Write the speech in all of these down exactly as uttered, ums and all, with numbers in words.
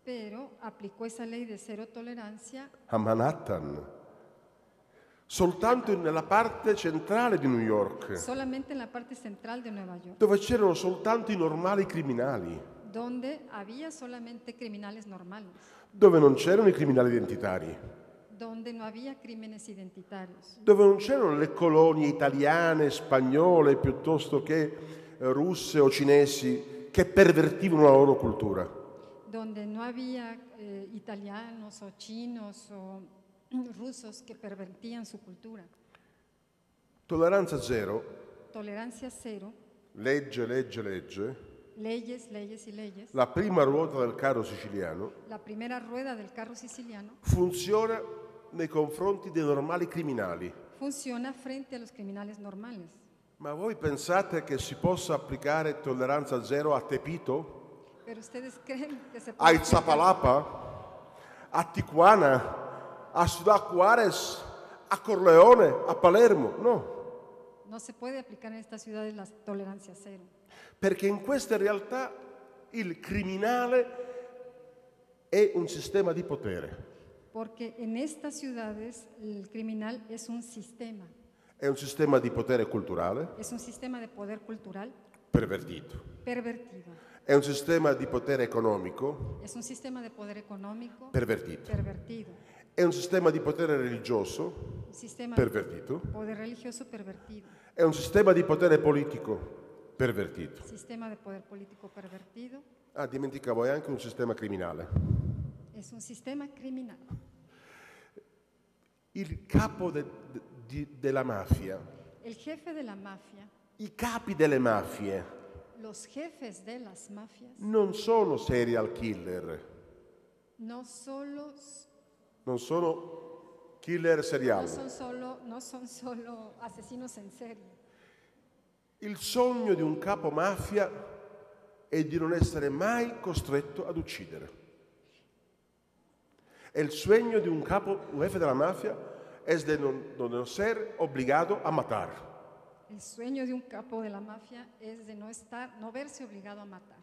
Pero aplicó esa ley de cero tolerancia a Manhattan, soltanto nella parte centrale di New York, solamente en la parte central de Nueva York, dove c'erano soltanto i normali criminali, donde había solamente criminales normales, dove non c'erano i criminali identitari, donde no había crímenes identitarios, dove non c'erano le colonie italiane, spagnole, piuttosto che eh, russe o cinesi che pervertivano la loro cultura. donde no había eh, italianos o chinos o rusos que pervertían su cultura. Tolleranza zero, Tolerancia cero, legge, legge, legge, leyes, leyes y leyes. la prima ruota del carro siciliano, La primera rueda del carro siciliano funziona nei confronti dei normali criminali. funciona frente a los criminales normales. Ma voi pensate che si possa applicare tolleranza zero a Tepito, Pero ustedes creen que se a puede aplicar, Iztapalapa, a Tijuana, a Ciudad Juárez, a Corleone, a Palermo? No, no se puede aplicar en estas ciudades la tolerancia cero. perché in queste realtà il criminale è un sistema di potere, Porque en estas ciudades el criminal es un sistema, è un sistema di potere culturale es un sistema de poder cultural pervertito, pervertido, è un sistema di potere economico es un sistema de poder económico pervertito, pervertido, è un sistema di potere religioso un sistema pervertito, de poder religioso pervertido, è un sistema di potere politico pervertito. sistema de poder político pervertido, Ah, dimenticavo, è anche un sistema criminale. es un sistema criminal. Il capo de- de- di- della mafia, El jefe de la mafia, i capi delle mafie los jefes de las mafias, non sono serial killer, no solo, non sono killer no seriali. son solo, no son solo asesinos en serie. Il sogno di un capo mafia è di non essere mai costretto ad uccidere. E il sogno di un capo, un jefe della mafia, es de non, de no ser obligado a matar. El sueño de un capo de la mafia es de no estar, no verse obligado a matar.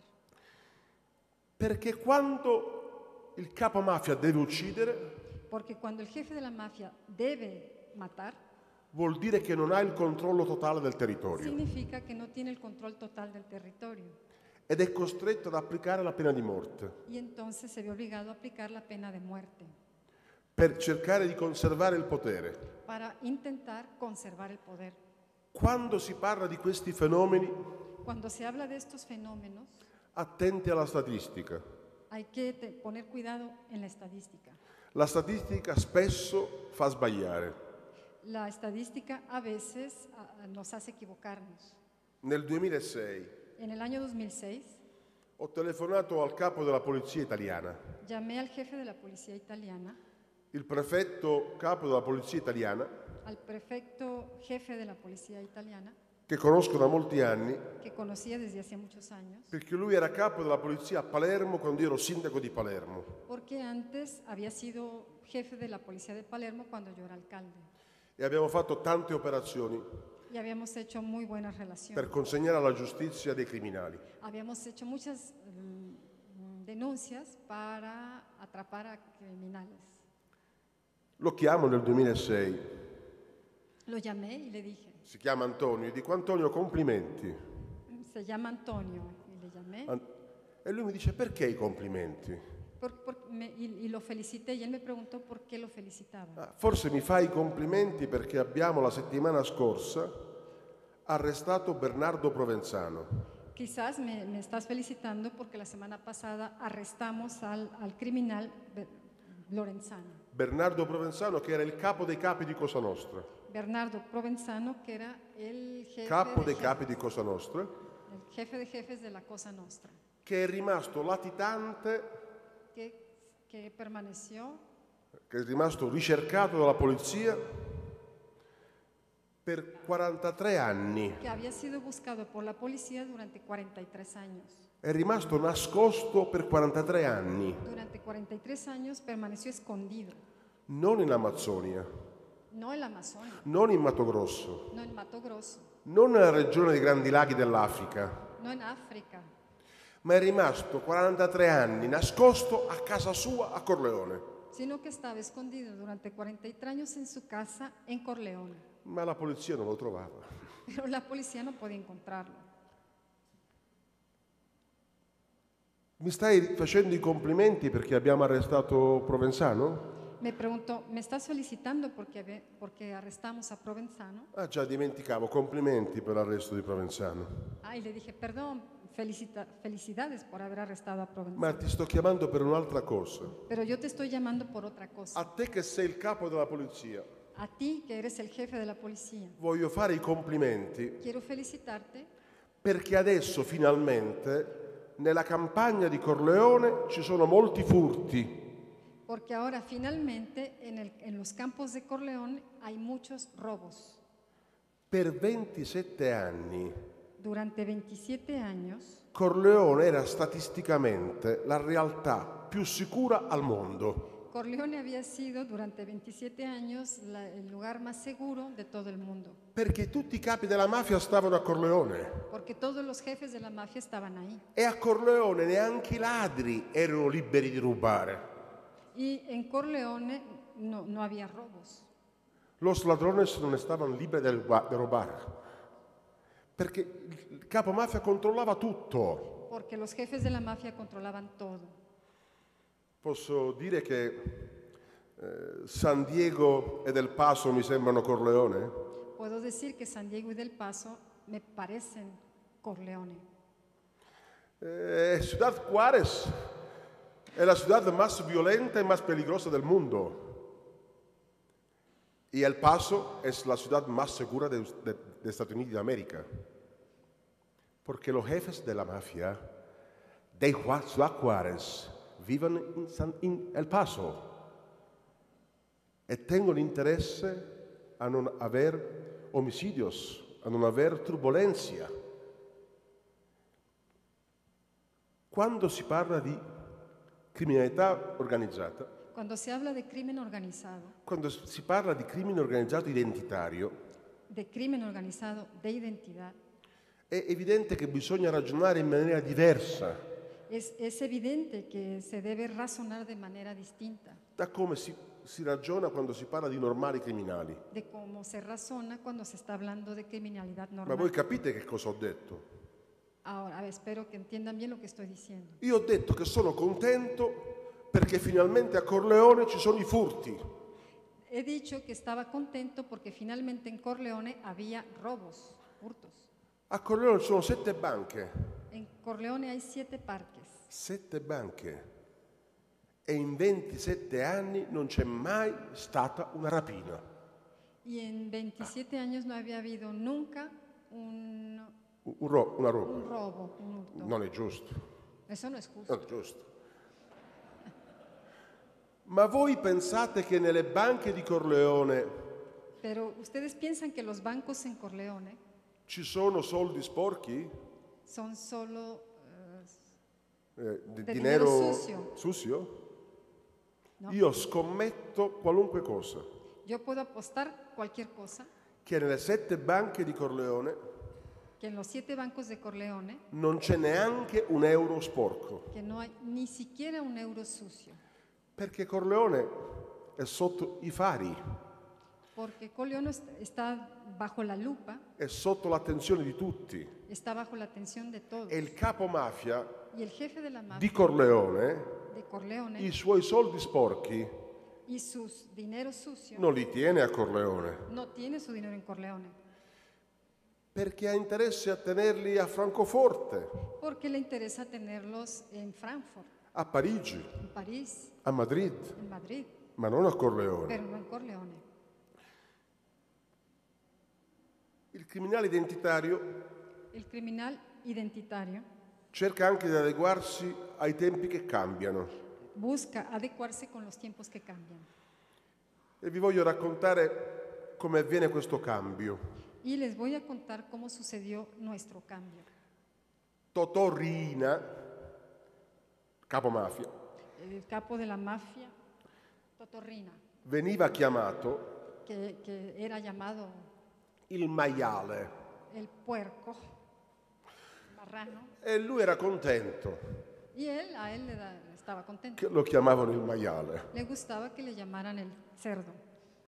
Perché quando il capo mafia deve uccidere, Porque cuando el jefe de la mafia debe matar, vuol dire che non ha il controllo totale del territorio significa que no tiene el control total del territorio. ed è costretto ad applicare la pena di morte Y entonces se ve obligado a aplicar la pena de muerte per cercare di conservare il potere. para intentar conservar el poder. Quando si parla di questi fenomeni, Cuando se habla de estos fenómenos, attenti alla statistica. hay que te- poner cuidado en la estadística. La statistica spesso fa sbagliare. La estadística a veces ah, nos hace equivocarnos. Nel duemilasei En el año dos mil seis, ho telefonato al capo della polizia italiana. llamé al jefe de la policía italiana, Il prefetto capo della polizia italiana, al prefecto jefe de la policía italiana, che conosco da molti anni, que conocía desde hacía muchos años, perché lui era capo della polizia a Palermo quando io ero sindaco di Palermo. porque antes había sido jefe de la policía de Palermo cuando yo era alcalde. E abbiamo fatto tante operazioni Y habíamos hecho muy buenas relaciones. per consegnare alla giustizia dei criminali. Habíamos hecho muchas mm, denuncias para atrapar a criminales. Lo chiamo nel duemilasei, Lo llamé y le dije, si chiama Antonio, e dico: Antonio, complimenti. se llama Antonio, y le llamé An- e lui mi dice: perché i complimenti? por- por- me- y, y lo felicité y él me preguntó por qué lo felicitaba. Ah, forse mi fai i complimenti perché abbiamo la settimana scorsa arrestato Bernardo Provenzano. Quizás me, me estás felicitando porque la semana pasada arrestamos al, al criminal Be- Lorenzano. Bernardo Provenzano, che era il capo dei capi di Cosa Nostra. Bernardo Provenzano, que era el jefe, Capo de dei jefes, capi di Cosa Nostra, el jefe de jefes de la Cosa Nostra, che è rimasto latitante, que, que permaneció, che è rimasto ricercato dalla polizia per quarantatré anni. que había sido buscado por la policía durante cuarenta y tres años. È rimasto nascosto per quarantatré anni, Durante cuarenta y tres años permaneció escondido, non in Amazzonia, no en la Amazonia, non in Mato Grosso, no en Mato Grosso, non nella regione dei Grandi Laghi dell'Africa, no en África, ma è rimasto quarantatré anni nascosto a casa sua a Corleone. sino que estaba escondido durante cuarenta y tres años en su casa en Corleone. Ma la polizia non lo trovava. Pero la policía no podía encontrarlo. Mi stai facendo i complimenti perché abbiamo arrestato Provenzano? Me preguntó, ¿me estás felicitando porque, ave- porque arrestamos a Provenzano? Ah già, dimenticavo, complimenti per l'arresto di Provenzano. Ah, y le dije, perdón, felicita- felicidades por haber arrestado a Provenzano. Ma ti sto chiamando per un'altra cosa. Pero yo te estoy llamando por otra cosa. A te che sei il capo della polizia, A ti, que eres el jefe de la policía, voglio fare i complimenti quiero felicitarte perché adesso finalmente nella campagna di Corleone ci sono molti furti. porque ahora finalmente en, el- en los campos de Corleone hay muchos robos. Per ventisette anni Durante veintisiete años, Corleone era statisticamente la realtà più sicura al mondo. Corleone había sido durante veintisiete años la- el lugar más seguro de todo el mundo, Perché tutti i capi della mafia stavano a Corleone porque todos los jefes de la mafia estaban ahí. e a Corleone neanche i ladri erano liberi di rubare. Y en Corleone no, no había robos. Los ladrones non stavano liberi di ruba- di rubare perché il capo mafia controllava tutto. Porque los jefes de la mafia controlaban todo. Posso dire che eh, San Diego e Del Paso mi sembrano Corleone? Puedo decir que San Diego y Del Paso me parecen Corleone. Eh, Ciudad Juárez è la ciudad más violenta y más peligrosa del mundo. Y El Paso es la ciudad más segura de, de- de Estados Unidos de América. Porque los jefes de la mafia de Ju- Ciudad Juárez viven in, San- in El Paso e tengono interesse a non aver omicidios, a non aver turbulenza. Quando si parla di criminalità organizzata, Cuando se habla de crimen organizado, quando si parla di crimine organizzato identitario, de crimen organizado de identidad, è evidente che bisogna ragionare in maniera diversa es, es evidente que se debe razonar de manera distinta da come si, si ragiona quando si parla di normali criminali. de cómo se razona cuando se está hablando de criminalidad Ma normal. voi capite che cosa ho detto? Ahora, a ver, espero que entiendan bien lo que estoy diciendo. Io ho detto che sono contento perché finalmente a Corleone ci sono i furti. He dicho que estaba contento porque finalmente en Corleone había robos, hurtos. A Corleone ci sono sette banche, En Corleone hay siete parques sette banche, e in ventisette anni non c'è mai stata una rapina. y en veintisiete años no había habido nunca un, Un ro- una un roba. robo, un hurto. Non è giusto, Eso no es justo. non è giusto. Ma voi pensate che nelle banche di Corleone Pero ¿ustedes piensan que los bancos en Corleone ci sono soldi sporchi? son solo eh, Eh, di De dinero dinero sucio. sucio? No. Io scommetto qualunque cosa yo puedo apostar cualquier cosa che nelle sette banche di Corleone que en los siete bancos de Corleone non c'è neanche un euro sporco, que no hay ni siquiera un euro sucio, perché Corleone è sotto i fari, porque Corleone est- está bajo la lupa, è sotto l'attenzione di tutti. está bajo la atención de todos. E il capo mafia Y el jefe de la mafia di Corleone de Corleone i suoi soldi sporchi y sus dineros sucios non li tiene a Corleone, no tiene su dinero en Corleone, perché ha interesse a tenerli a Francoforte, porque le interesa tenerlos en Frankfurt, a Parigi, en París, a Madrid, en Madrid, ma non a Corleone. pero no en Corleone. Il criminale identitario El criminal identitario cerca anche di adeguarsi ai tempi che cambiano. busca adecuarse con los tiempos que cambian. E vi voglio raccontare come avviene questo cambio. Y les voy a contar cómo sucedió nuestro cambio. Totò Riina, capo mafia, El capo de la mafia, Totorrina, veniva chiamato que, que era llamado il maiale, el puerco, marrano, e lui era contento y él, a él le da- estaba contento. che lo chiamavano il maiale. Le gustaba que le llamaran el cerdo.